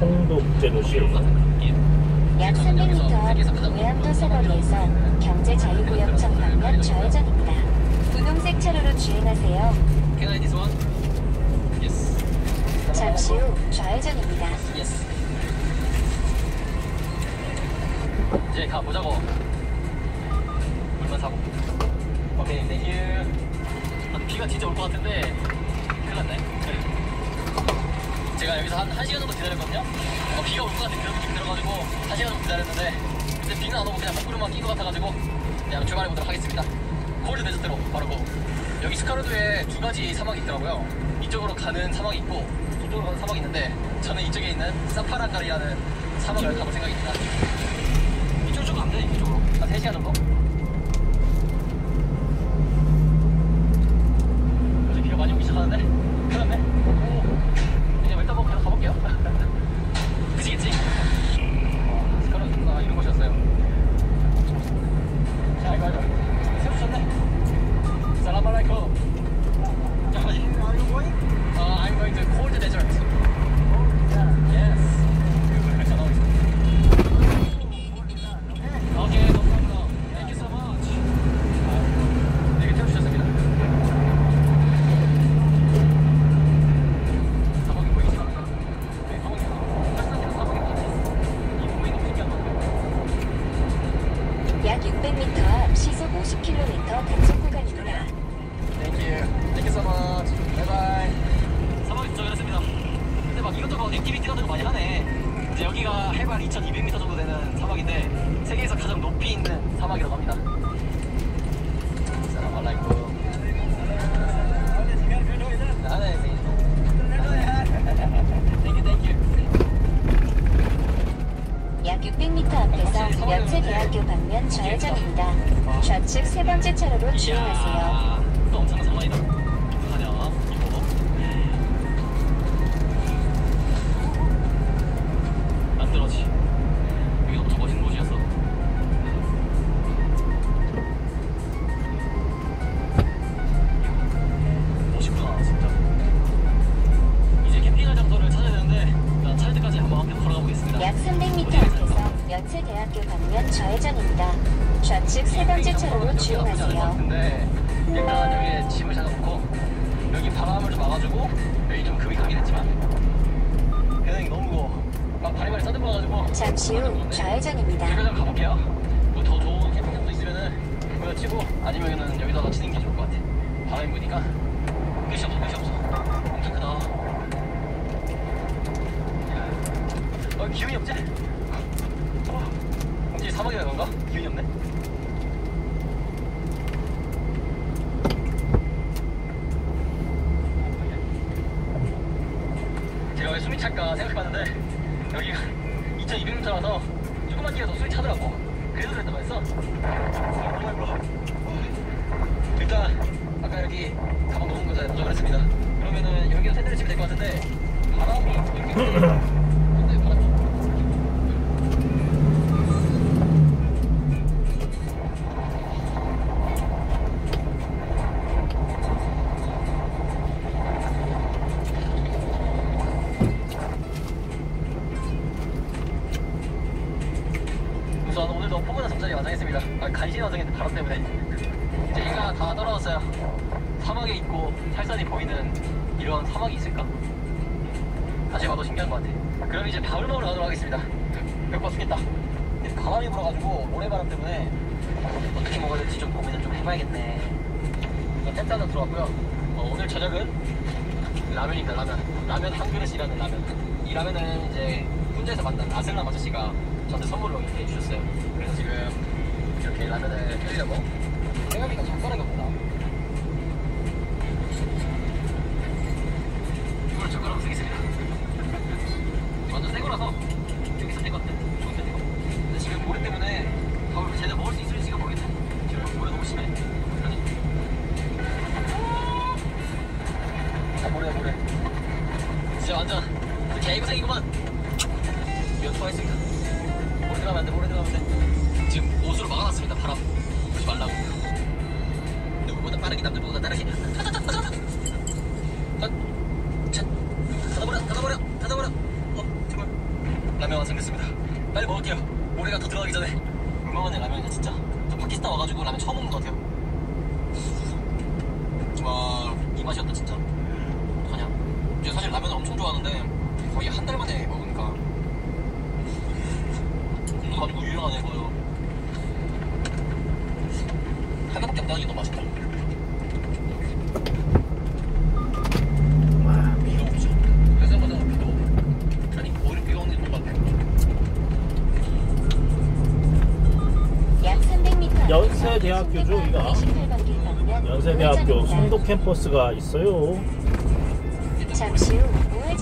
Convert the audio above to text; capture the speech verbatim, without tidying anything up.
한국제도시 약 삼백 미터 앞 외암도 사거리에서 경제자유구역청 방면 좌회전입니다. 분홍색 차로로 주행하세요. Can I this one? Yes. 잠시 후 좌회전입니다. Yes. 이제 가보자고. 물만 사고. 오케이, 땡큐. 아, 비가 진짜 올 것 같은데 큰일 났네. 제가 여기서 한 1시간 정도 기다렸거든요. 어, 비가 올 것 같은 그런 느낌이 들어가지고 한 시간 정도 기다렸는데 근데 비는 안 오고 그냥 먹구름만 낀 것 같아가지고 그냥 출발해보도록 하겠습니다. 콜드 데저트로 바로 고. 여기 스카르두에 두 가지 사막이 있더라고요. 이쪽으로 가는 사막이 있고 이쪽으로 가는 사막이 있는데 저는 이쪽에 있는 사파란가리라는 사막을 가볼 생각입니다. 이쪽 쪽 가면 돼, 이쪽으로. 한 세 시간 정도? 요새 비가 많이 오기 시작하는데? 큰일 났네. 그냥 일단 뭐 그냥 가볼게요. 그치, 그치? 스카르두가 이런 곳이었어요. 자, 이거, 이거. 세우셨네. Salam alaikum. Are you going? Uh, I'm going to cold desert. Yes. Okay, no problem. Thank you so much. 되게 태워주셨습니다. 사막이 보이시죠? 네, 사막이 따뜻한 사막이 이 부분이 너무 신기한 것 같아요. 약 육백 미터 앞 시속 오십 킬로미터 단속 구간입니다. Thank you. Thank you so much. Bye bye. 사막에 도착을 했습니다. 근데 막 이것저것 액티비티 같은 거 많이 하네. 이제 여기가 해발 이천이백 미터 정도 되는 사막인데 세계에서 가장 높이 있는 사막이라고 합니다. 사람 알라이쿠. 나네. Thank you, thank you. 약 육백 미터 앞에서 여체대학교 방면 좌회전입니다. 좌측 세 번째 차로로 주행하세요. 이야, 또 엄청난 사막이다. 어떡하냐, 이거. 안 떨어지. 여기 엄청 멋있는 곳이었어. 멋있구나, 진짜. 이제 캠핑할 장소를 찾아야 되는데 난 찾을 때까지 한번 함께 걸어가 보겠습니다. 약 삼백 미터 앞에서 여체대학교 방면 좌회전입니다. 좌측 세 번째 차로로 주행하세요. 근데 일단 여기에 짐을 찾아놓고 여기 바람을 좀 막아주고 여기 좀 금이 가긴 했지만 배낭이 너무 무거워. 막 바리바리 싸들고 와가지고 잠시 후 좌회전입니다. 여기 좀 가볼게요. 뭐 더 좋은 캠핑 장소 있으면은 거기다 치고 아니면은 여기다가 치는 게 좋을 것 같아. 바람이 부니까 끝이 없어, 끝이 없어. 엄청 크다. 어, 기운이 없지? 어, 혹시 사막이라 그런가? 기운이 없네? 제가 왜 숨이 찰까 생각해봤는데 여기가 이천이백 미터라서 조금만 뛰어도 숨이 차더라고. 그래서 그랬단 말이었어. 너무 힘들어. 일단 아까 여기 가방 놓은 곳에 도착을 했습니다. 그러면은 여기서 텐트를 치면 될 것 같은데 바람이 이렇게 근데 바람이 우선 오늘도 포근한 잠자리 완성했습니다. 아, 간신히 완성했는데 바람 때문에 이제 해가 다 떨어졌어요. 사막에 있고 살산이 보이는 이런 사막이 있을까? 다시 봐도 신기한 것 같아. 그럼 이제 밥을 먹으러 가도록 하겠습니다. 배고파 죽겠다. 근데 바람이 불어가지고 모래바람 때문에 어떻게 먹어야 될지 좀 고민을 좀 해봐야겠네. 텐트 하나 들어왔고요. 어, 오늘 저녁은 라면입니다. 라면 라면 한 그릇이라는 라면. 이 라면은 이제 훈제에서 만난 아슬람 아저씨가 저한테 선물로 이렇게 해주셨어요. 그래서 지금 이렇게 라면을 끓이려고 생각보다 젓가락이 없다. 이걸 젓가락으로 쓰겠습니다. 완전 새 거라서 여기서 될 것 같아. 좋은데 이거. 근데 지금 모래 때문에 밥을 제대로 먹을 수 있을지가 모르겠네. 지금 모래 너무 심해. 아니. 자, 모래 모래. 진짜 완전 개고생이구만. 몇 투하했습니다. 모래 들어가면 안 돼, 모래 들어가면 안 돼. 지금 옷으로 막아놨습니다. 바람 오지 말라고. 누구보다 빠르게 남들보다 따르게. 닫아버려, 닫아버려, 닫아버려. 어, 제발. 라면 완성됐습니다. 빨리 먹을게요. 올해가 더 들어가기 전에. 얼마만에 라면이냐 진짜. 저 파키스탄 와가지고 라면 처음 먹는 것 같아요. 와, 이 맛이었다 진짜. 어떡하냐. 이제 사실 라면을 엄청 좋아하는데 거의 한 달 만에 먹으니까 국물 가지고 유명하네 보여. 한 개밖에 안 나는 게 너무 맛있다. 와, 비가 오죠. 회사마다 비도 오고. 아니 오히려 비가 오는 게 좋은 것 같아. 약 삼백 미터 연세대학교죠, 여기가? 이십팔 번 길 방면 연세대학교 우회전입니다. 송도 캠퍼스가 있어요. 잠시 후